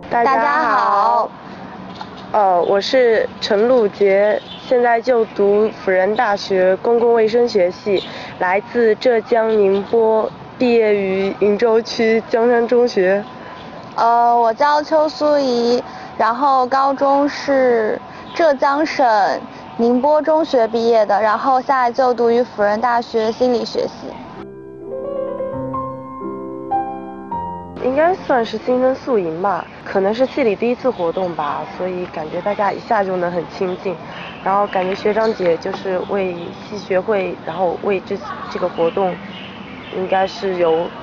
大家好，我是陈露洁，现在就读辅仁大学公共卫生学系，来自浙江宁波，毕业于鄞州区江山中学。 我叫邱苏怡，然后高中是浙江省宁波中学毕业的，然后现在就读于辅仁大学心理学系。 应该算是新生宿营吧，可能是系里第一次活动吧，所以感觉大家一下就能很亲近，然后感觉学长姐就是为系学会，然后为这个活动，应该是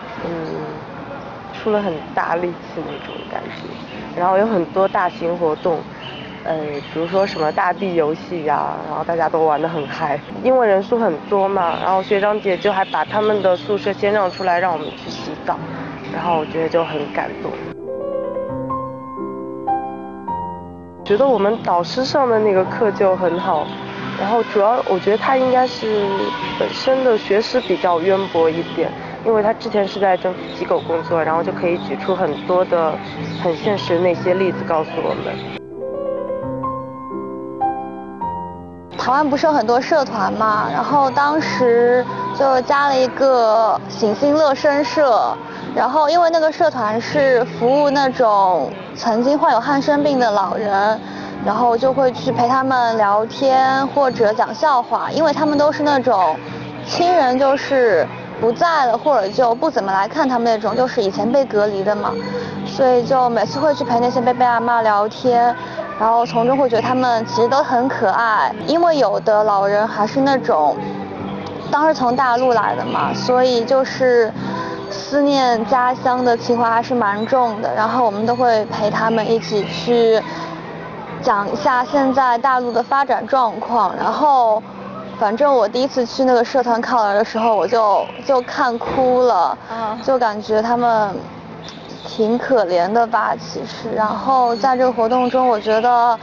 出了很大力气那种感觉，然后有很多大型活动，比如说什么大地游戏呀，然后大家都玩得很嗨，因为人数很多嘛，然后学长姐就还把他们的宿舍先让出来让我们去洗澡。然后我觉得就很感动，觉得我们导师上的那个课就很好，然后主要我觉得他应该是本身的学识比较渊博一点，因为他之前是在政府机构工作，然后就可以举出很多的很现实那些例子告诉我们。 台湾不是有很多社团嘛，然后当时就加了一个醒心乐生社。然后因为那个社团是服务那种曾经患有汉生病的老人，然后就会去陪他们聊天或者讲笑话，因为他们都是那种亲人就是不在了或者就不怎么来看他们那种，就是以前被隔离的嘛，所以就每次会去陪那些伯伯阿嬷聊天，然后从中会觉得他们其实都很可爱，因为有的老人还是那种当时从大陆来的嘛，所以就是思念家乡的情怀还是蛮重的，然后我们都会陪他们一起去讲一下现在大陆的发展状况，然后反正我第一次去那个社团考研的时候，我就看哭了，就感觉他们挺可怜的吧，其实。然后在这个活动中，我觉得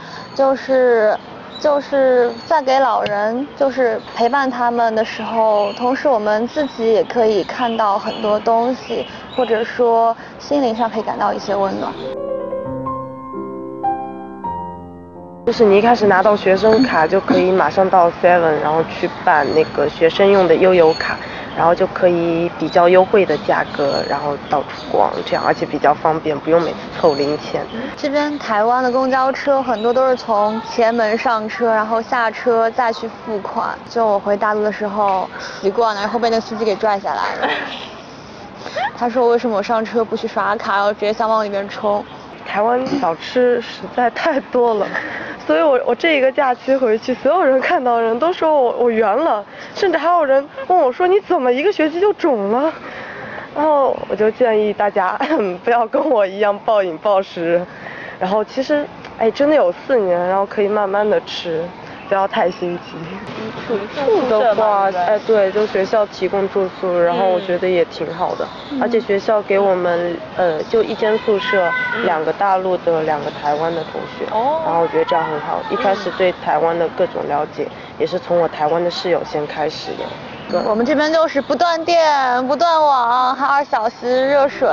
就是在给老人就是陪伴他们的时候，同时我们自己也可以看到很多东西，或者说心灵上可以感到一些温暖。 就是你一开始拿到学生卡就可以马上到 Seven， 然后去办那个学生用的悠游卡，然后就可以比较优惠的价格，然后到处逛，这样而且比较方便，不用每次凑零钱。 这边台湾的公交车很多都是从前门上车，然后下车再去付款。就我回大陆的时候习惯了，然后被那个司机给拽下来了。他说为什么我上车不去刷卡，然后直接想往里面冲。 台湾小吃实在太多了，所以我这一个假期回去，所有人看到人都说我圆了，甚至还有人问我说你怎么一个学期就肿了？然后我就建议大家不要跟我一样暴饮暴食，然后其实真的有4年，然后可以慢慢的吃，不要太心急。住宿的话，对，就学校提供住宿，然后我觉得也挺好的，而且学校给我们就一间宿舍，2个大陆的，2个台湾的同学，然后我觉得这样很好。一开始对台湾的各种了解，也是从我台湾的室友先开始的。 我们这边就是不断电、不断网，还2小时热水。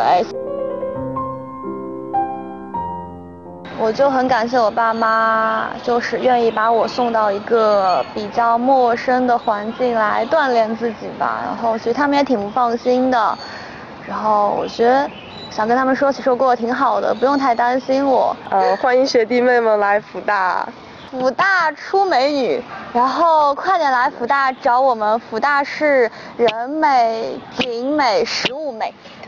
我就很感谢我爸妈，就是愿意把我送到一个比较陌生的环境来锻炼自己吧。然后其实他们也挺不放心的，然后我觉得想跟他们说，其实我过得挺好的，不用太担心我。 欢迎学弟妹们来辅大。 辅大出美女，然后快点来辅大找我们，辅大是人美、景美、食物美。